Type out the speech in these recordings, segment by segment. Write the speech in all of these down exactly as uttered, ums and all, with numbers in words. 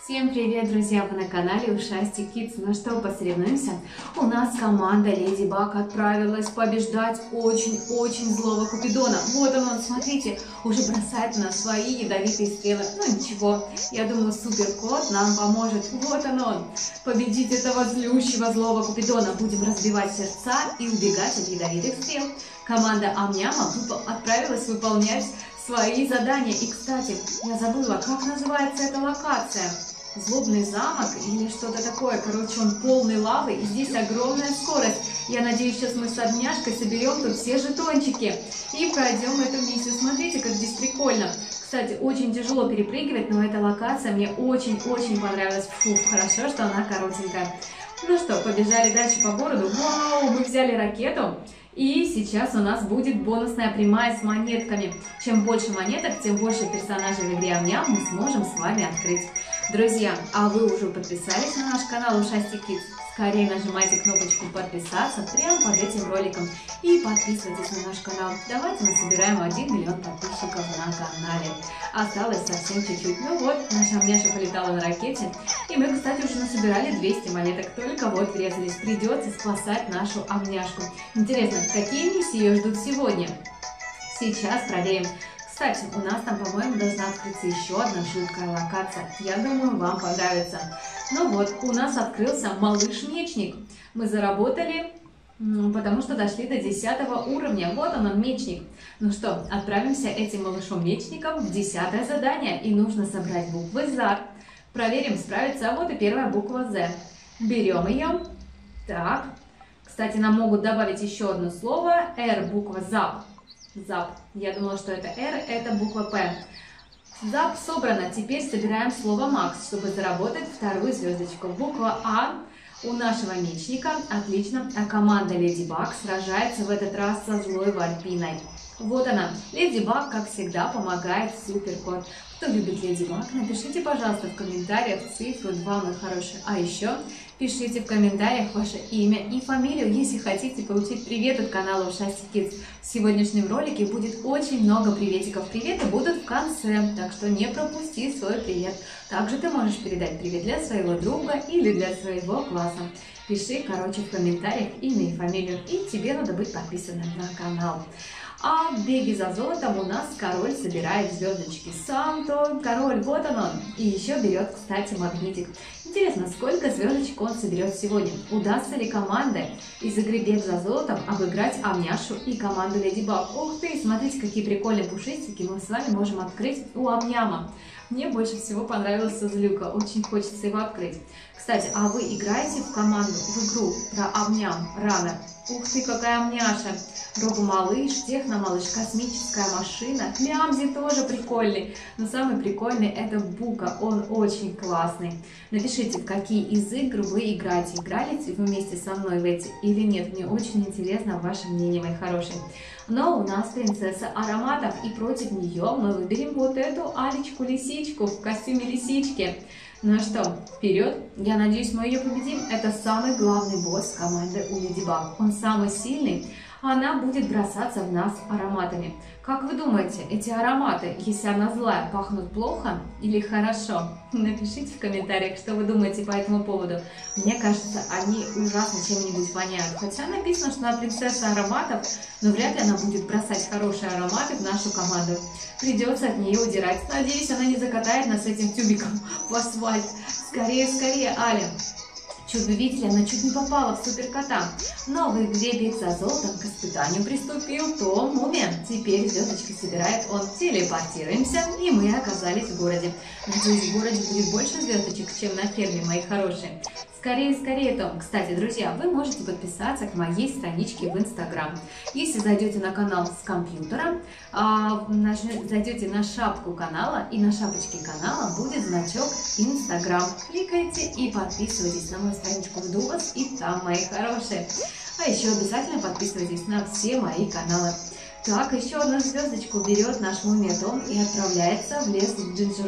Всем привет, друзья! Вы на канале Ушастик Kids. Ну что, посоревнуемся? У нас команда Леди Баг отправилась побеждать очень-очень злого Купидона. Вот он, он, смотрите, уже бросает на свои ядовитые стрелы. Ну ничего, я думаю, суперкот нам поможет. Вот он, он, победить этого злющего злого Купидона. Будем разбивать сердца и убегать от ядовитых стрел. Команда Ам-Няма отправилась выполнять свои задания. И, кстати, я забыла, как называется эта локация. Злобный замок или что-то такое. Короче, он полный лавы, и здесь огромная скорость. Я надеюсь, сейчас мы с Огняшкой соберем тут все жетончики и пройдем эту миссию. Смотрите, как здесь прикольно. Кстати, очень тяжело перепрыгивать, но эта локация мне очень-очень понравилась. Фу, хорошо, что она коротенькая. Ну что, побежали дальше по городу. Вау, мы взяли ракету. И сейчас у нас будет бонусная прямая с монетками. Чем больше монеток, тем больше персонажей в игре Ам-Ням мы сможем с вами открыть. Друзья, а вы уже подписались на наш канал Ушастик Kids? Скорее нажимайте кнопочку подписаться прямо под этим роликом и подписывайтесь на наш канал. Давайте мы собираем один миллион подписчиков на канале. Осталось совсем чуть-чуть. Ну вот, наша Амняша полетала на ракете. И мы, кстати, уже насобирали двести монеток. Только вот врезались. Придется спасать нашу Амняшку. Интересно, какие миссии ее ждут сегодня? Сейчас проверим. Кстати, у нас там, по-моему, должна открыться еще одна жуткая локация. Я думаю, вам понравится. Ну вот, у нас открылся малыш-мечник. Мы заработали, потому что дошли до десятого уровня. Вот он, он, мечник. Ну что, отправимся этим малышом-мечником в десятое задание. И нужно собрать буквы «З». Проверим, справится. А вот и первая буква «З». Берем ее. Так. Кстати, нам могут добавить еще одно слово. «Р», буква «Зап». Зап. Я думала, что это R, это буква П. Зап собрано. Теперь собираем слово Макс, чтобы заработать вторую звездочку. Буква А у нашего мечника. Отлично. А команда Леди Баг сражается в этот раз со злой Вальпиной. Вот она. Леди Баг, как всегда, помогает суперкот. Кто любит Леди Баг, напишите, пожалуйста, в комментариях цифру два, мой хороший. А еще пишите в комментариях ваше имя и фамилию, если хотите получить привет от канала Ушастик Kids. В сегодняшнем ролике будет очень много приветиков. Приветы будут в конце, так что не пропусти свой привет. Также ты можешь передать привет для своего друга или для своего класса. Пиши, короче, в комментариях имя и фамилию, и тебе надо быть подписанным на канал. А в беге за золотом у нас король собирает звездочки. Санто, король, вот он он. И еще берет, кстати, магнитик. Интересно, сколько звездочек он соберет сегодня? Удастся ли команде из игры «Бег за золотом» обыграть Амняшу и команду Леди Баг? Ух ты, смотрите, какие прикольные пушистики мы с вами можем открыть у Ам-Няма. Мне больше всего понравился Злюка, очень хочется его открыть. Кстати, а вы играете в команду, в игру про Ам-Ням, Раннер? Ух ты, какая Амняша! Робо-малыш, техно-малыш, космическая машина. Мямзи тоже прикольный. Но самый прикольный это Бука, он очень классный. Напишите, в какие из игр вы играете. Играли вы вместе со мной в эти или нет? Мне очень интересно ваше мнение, мои хорошие. Но у нас принцесса ароматов, и против нее мы выберем вот эту Алечку-лисичку в костюме лисички. Ну что, вперед! Я надеюсь, мы ее победим. Это самый главный босс команды у Леди Баг. Он самый сильный. Она будет бросаться в нас ароматами. Как вы думаете, эти ароматы, если она злая, пахнут плохо или хорошо? Напишите в комментариях, что вы думаете по этому поводу. Мне кажется, они ужасно чем-нибудь воняют. Хотя написано, что она принцесса ароматов, но вряд ли она будет бросать хорошие ароматы в нашу команду. Придется от нее удирать. Надеюсь, она не закатает нас этим тюбиком в асфальт. Скорее, скорее, Аля! Чуть вы видели, она чуть не попала в суперкота. Но в игре «Бег за золотом» к испытанию приступил Том Мумен. Теперь звездочки собирает он. Телепортируемся, и мы оказались в городе. Надеюсь, в городе будет больше звездочек, чем на ферме, мои хорошие. Скорее, скорее, Том. Кстати, друзья, вы можете подписаться к моей страничке в Инстаграм. Если зайдете на канал с компьютера, зайдете на шапку канала, и на шапочке канала будет значок Инстаграм. Кликайте и подписывайтесь на мою страничку, жду вас и там, мои хорошие. А еще обязательно подписывайтесь на все мои каналы. Так, еще одну звездочку берет наш Мумия Том и отправляется в лес к Джинджеру.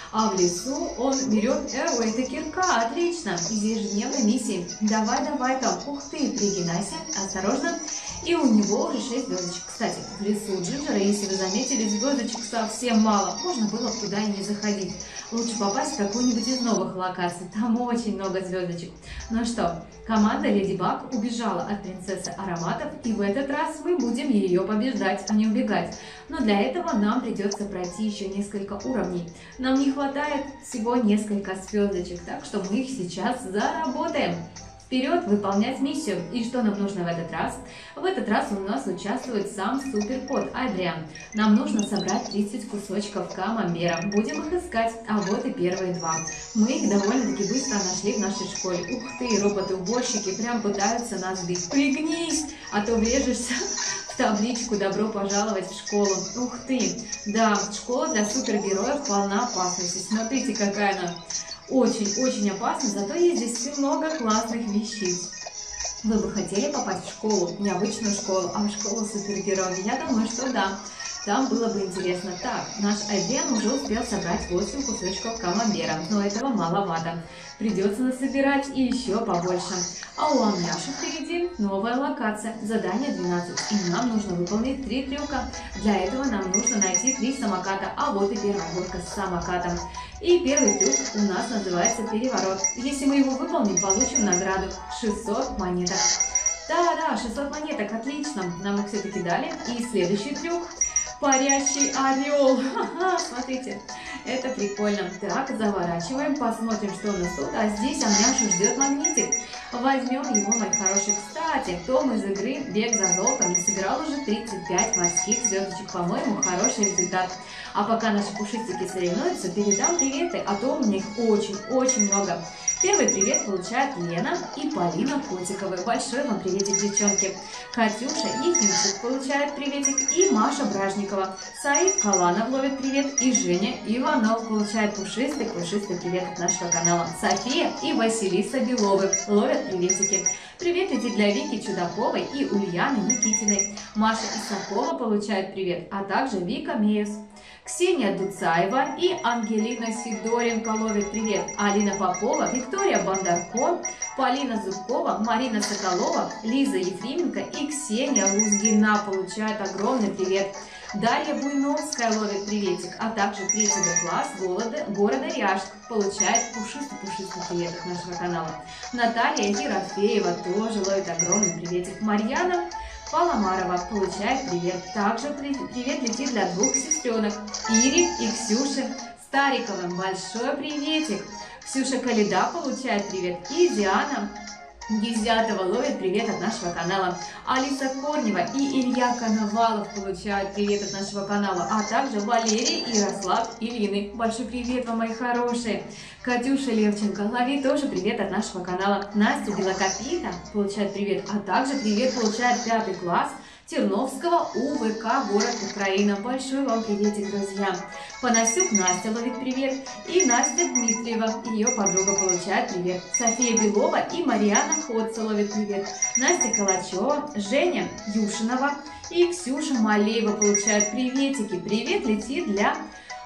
А в лесу он берет... Ой, это кирка, отлично, из ежедневной миссии. Давай, давай там, ух ты, пригинайся, осторожно. И у него уже шесть звездочек. Кстати, в лесу Джинджера, если вы заметили, звездочек совсем мало. Можно было бы туда и не заходить. Лучше попасть в какую-нибудь из новых локаций. Там очень много звездочек. Ну что, команда Леди Баг убежала от принцессы ароматов. И в этот раз мы будем ее побеждать, а не убегать. Но для этого нам придется пройти еще несколько уровней. Нам не хватает всего несколько звездочек. Так что мы их сейчас заработаем. Вперед выполнять миссию. И что нам нужно в этот раз? В этот раз у нас участвует сам суперкот Адриан. Нам нужно собрать тридцать кусочков камамбера. Будем их искать, а вот и первые два. Мы их довольно-таки быстро нашли в нашей школе. Ух ты, роботы-уборщики прям пытаются нас сбить. Пригнись, а то врежешься в табличку «Добро пожаловать в школу». Ух ты, да, школа для супергероев полна опасности. Смотрите, какая она. Очень-очень опасно, зато есть здесь много классных вещей. Вы бы хотели попасть в школу, не обычную школу, а в школу супергероев? Я думаю, что да. Там было бы интересно. Так, наш Адриан уже успел собрать восемь кусочков камамбера, но этого маловато. Придется насобирать и еще побольше. А у Амняши впереди новая локация, задание двенадцать, и нам нужно выполнить три трюка. Для этого нам нужно найти три самоката, а вот и первая горка с самокатом. И первый трюк у нас называется переворот. Если мы его выполним, получим награду шестьсот монеток. Да-да, шестьсот монеток, отлично, нам их все-таки дали. И следующий трюк. Парящий орел. Ха-ха, смотрите, это прикольно. Так, заворачиваем, посмотрим, что у нас тут. А здесь Амняшу ждет магнитик. Возьмем его, мои хорошие. Кстати, Том из игры «Бег за золотом» собирал уже тридцать пять морских звездочек. По-моему, хороший результат. А пока наши пушистики соревнуются, передам приветы, а то у них очень-очень много. Первый привет получает Лена и Полина Котиковы. Большой вам приветик, девчонки. Катюша Ефимчик получает приветик и Маша Бражникова. Саид Каланов ловит привет и Женя Иванов получает пушистый-пушистый привет от нашего канала. София и Василиса Беловы ловят приветики. Привет летит для Вики Чудаковой и Ульяны Никитиной. Маша Исакова получает привет, а также Вика Меюс. Ксения Дуцаева и Ангелина Сидоренко ловят привет. Алина Попова, Виктория Бондарко, Полина Зубкова, Марина Соколова, Лиза Ефименко и Ксения Лузгина получают огромный привет. Дарья Буйновская ловит приветик, а также третий класс города, города Ряжск получает пушистый-пушистый привет от нашего канала. Наталья Ерофеева тоже ловит огромный приветик. Марьяна Паламарова получает привет. Также привет летит для двух сестренок Ири и Ксюши Стариковым. Большой приветик. Ксюша Каледа получает привет. И Диана Гизятова ловит привет от нашего канала. Алиса Корнева и Илья Коновалов получают привет от нашего канала. А также Валерий и Ярослав Ильины. Большой привет вам, мои хорошие. Катюша Левченко лови тоже привет от нашего канала. Настя Белокопита получает привет. А также привет получает пятый класс Терновского УВК город Украина. Большой вам приветик, друзья. Панасюк Настя ловит привет. И Настя Дмитриева, ее подруга, получает привет. София Белова и Марьяна Ходца ловит привет. Настя Калачева, Женя Юшинова и Ксюша Малеева получают приветики. Привет летит для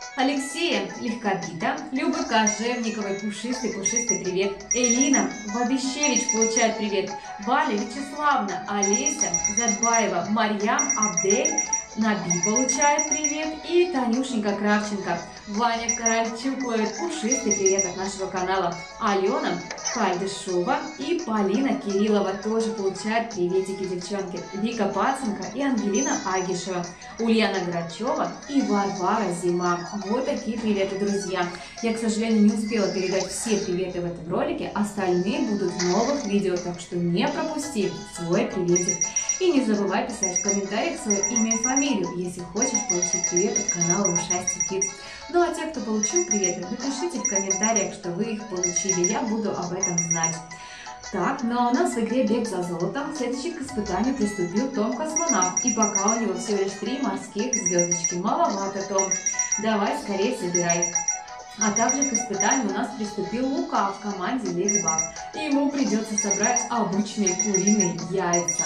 Алексея Легкобита, Любы Кожевниковой, пушистый-пушистый привет. Элина Вабищевич получает привет. Валя Вячеславна, Олеся Задбаева, Марьям Абдель Наби получает привет. И Танюшенька Кравченко, Ваня Корольчук ловит пушистый привет от нашего канала. Алена Кальдышова и Полина Кириллова тоже получают приветики, девчонки. Вика Паценко и Ангелина Агишева, Ульяна Грачева и Варвара Зима. Вот такие приветы, друзья. Я, к сожалению, не успела передать все приветы в этом ролике. Остальные будут в новых видео, так что не пропусти свой приветик. И не забывай писать в комментариях свое имя и фамилию, если хочешь получить привет от канала Ушастик Кидс. Ну а те, кто получил приветы, напишите в комментариях, что вы их получили, я буду об этом знать. Так, ну а у нас в игре «Бег за золотом» следующий к испытанию приступил Том Космонавт, и пока у него всего лишь три морских звездочки. Маловато, Том, давай скорее собирай. А также к испытанию у нас приступил Лука в команде Леди Баг, и ему придется собрать обычные куриные яйца.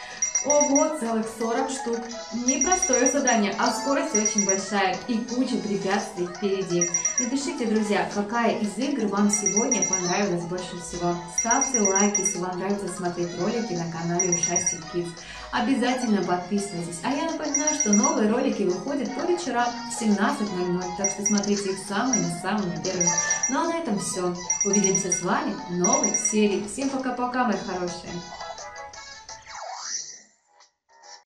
Ого, целых сорок штук. Непростое задание, а скорость очень большая и куча препятствий впереди. Напишите, друзья, какая из игр вам сегодня понравилась больше всего. Ставьте лайки, если вам нравится смотреть ролики на канале Ушастик Kids. Обязательно подписывайтесь. А я напоминаю, что новые ролики выходят по вечерам в семнадцать ноль ноль, так что смотрите их самыми-самыми первыми. Ну а на этом все. Увидимся с вами в новой серии. Всем пока-пока, мои хорошие.